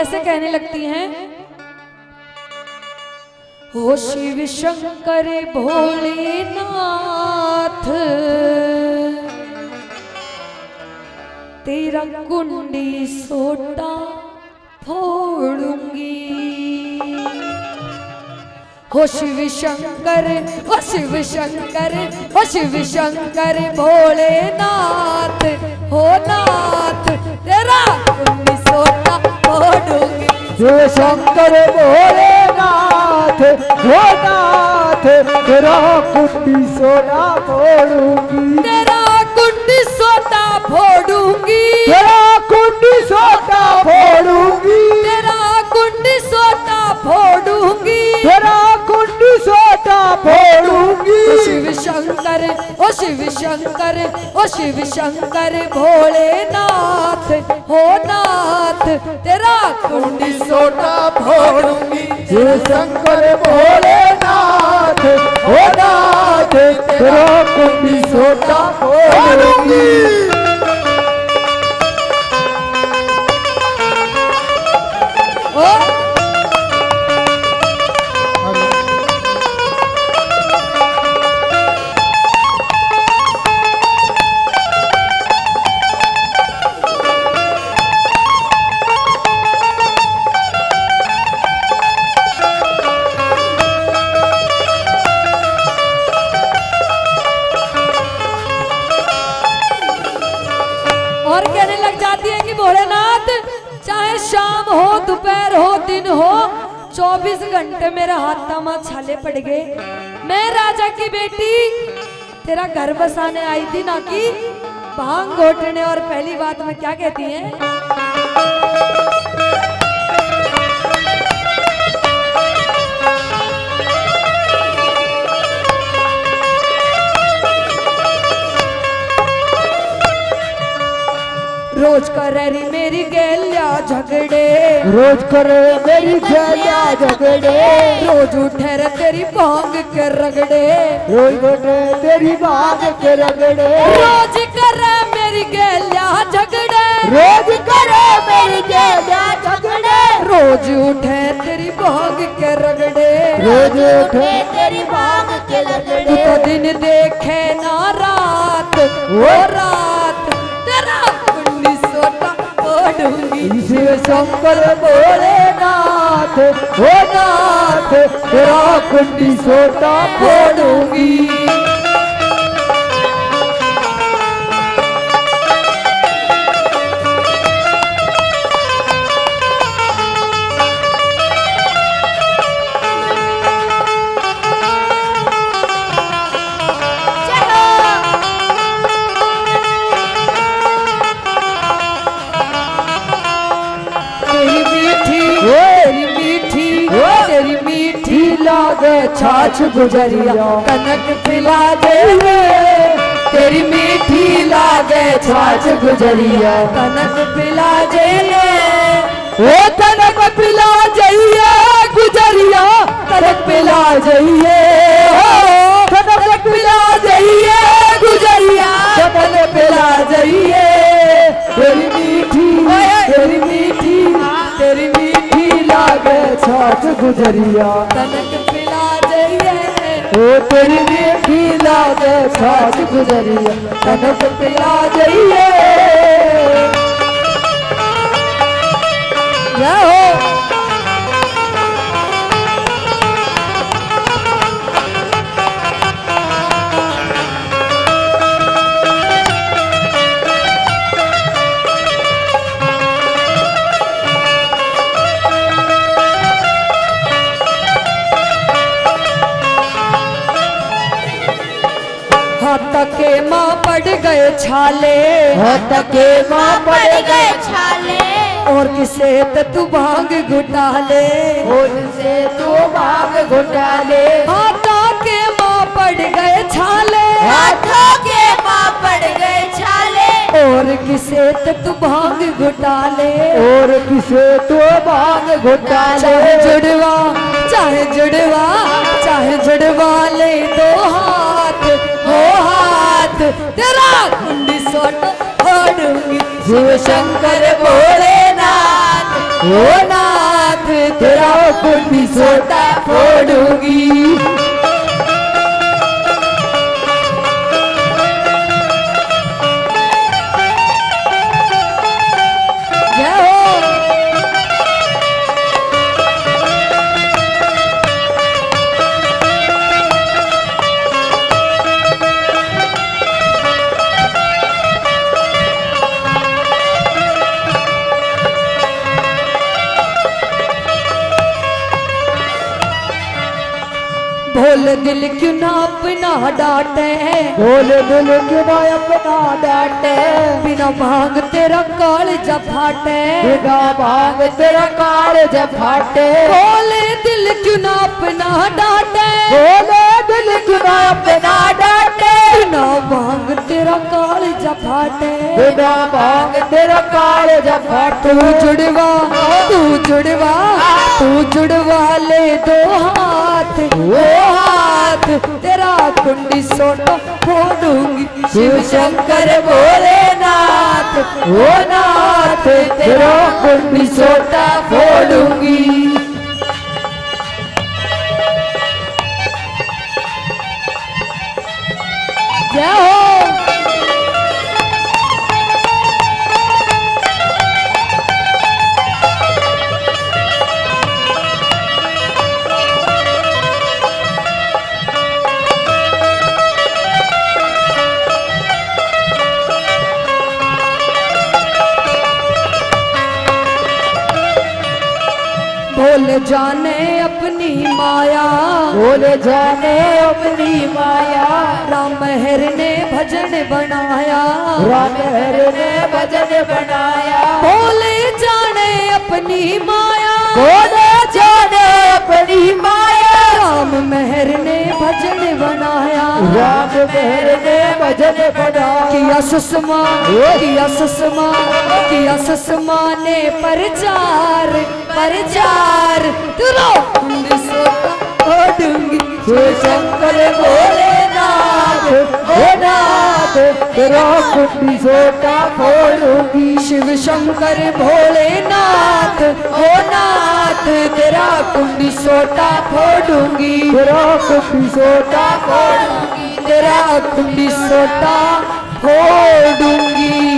कैसे कहने लगती हैं, ओ शिव शंकर भोलेनाथ तेरा कुंडी सोटा फोड़ूंगी। हो शिव शंकर, ओ शिव शंकर, ओ शिव शंकर भोलेनाथ, हो नाथ तेरा कुंडी सोटा फोड़ूंगी। शिव शंकर भोलेनाथ, हो नाथ तेरा कुंडी सोटा फोड़ूंगी। तेरा कुंडी सोटा फोड़ूंगी। तेरा कुंडी सोटा फोड़ूंगी। तेरा कुंडी सोटा फोड़ूंगी। तेरा कुंडी सोटा फोड़ूंगी। ओ शिव शंकर, ओ शिव शंकर, ओ शिव शंकर भोलेनाथ, हो नाथ तेरा कुंडी सोटा फोड़ूंगी। शिव शंकर भोलेनाथ, हो नाथ तेरा कुंडी सोटा फोड़ूंगी। और कहने लग जाती है कि भोलेनाथ चाहे शाम हो दोपहर हो दिन हो 24 घंटे मेरा हाथ तामा छाले पड़ गए, मैं राजा की बेटी तेरा घर बसाने आई थी ना कि भांग घोटने। और पहली बात में क्या कहती हैं, रोज करे मेरी गैलिया झगड़े, रोज करे मेरी गैलिया झगड़े, रोज उठे रे तेरी भांग के रगड़े, रोज उठे तेरी भांग के रगड़े, रोज करे मेरी गैलिया झगड़े, रोज करे मेरी गैलिया झगड़े, रोज उठे तेरी भांग के रगड़े, रोज उठे तेरी भांग के रगड़े। तू तो दिन देखे ना रात, वो रात तेरा कुंडी सोटा फोड़ूंगी। शिव शंकर भोलेनाथ, हो नाथ तेरा कुंडी सोटा फोड़ूंगी। तेरी मीठी लागे छाछ गुजरिया कनक पिला दे, तेरी मीठी लागे छाछ गुजरिया कनक पिला दे, ओ कनक पिला जाइए गुजरिया, कनक पिला जाइए, कनक पिला जाइए गुजरिया, कनक पिला जाइए। तेरी मीठी, तेरी मीठी, तेरी मीठी लागे छाछ गुजरिया कनक पिला जाइए, ओ तेरी मीठी लागे छाछ गुजरिया, कनक पिला जाइए। जय हो। हाथ के माँ पड़ गए छाले, हाथ के माँ पड़ गए छाले, और किसे तू भांग घुटा ले, से तू भांग घुटा ले। हाथों के माँ पड़ गए छाले, हाथों के माँ पड़ गए छाले, और किसे तू भांग घुटा ले, और किसे तू भांग घुटा ले। चाहे जुड़वा, चाहे जुड़वा, चाहे जुड़वा ले दो हाथ, हो हाथ तेरा कुंडी सोटा फोड़ूंगी। शिव शंकर भोलेनाथ, ओ नाथ तेरा कुंडी सोटा फोड़ूंगी। भोले दिल क्यों ना अपना डांटे, भोले दिल क्यों ना अपना डांटे, बिना मांग तेरा कालजा फाटे, बिना मांग तेरा कालजा फाटे। भोले दिल क्यों ना अपना डांटे, भोले दिल क्यों ना अपना डांटे, बिना मांग तेरा कालजा फाटे, बिना मांग तेरा कालजा फाटे। तू जुड़वा ले दो हाथ, वो हाथ तेरा कुंडी सोटा फोड़ूंगी। शिव शंकर भोलेनाथ, ओ नाथ तेरा कुंडी सोटा फोड़ूंगी। जय हो। भोले जाने अपनी माया, भोले जाने अपनी माया, राम मेहर ने भजन बनाया, राम मेहर ने भजन बनाया। भोले जाने अपनी माया, भोले जाने अपनी माया, राम मेहर ने भजन बनाया, राम मेहर ने भजन बनाया। किया सुषमा ने प्रचार तेरा कुंडी सोटा फोड़ूंगी। शिव शंकर भोलेनाथ, ओ नाथ तेरा कुंडी सोटा फोड़ूंगी। शिव शंकर भोलेनाथ, ओ नाथ तेरा कुंडी सोटा फोड़ूंगी। तेरा कुंडी सोटा फोड़ूंगी, तेरा कुंडी सोटा फोड़ूंगी।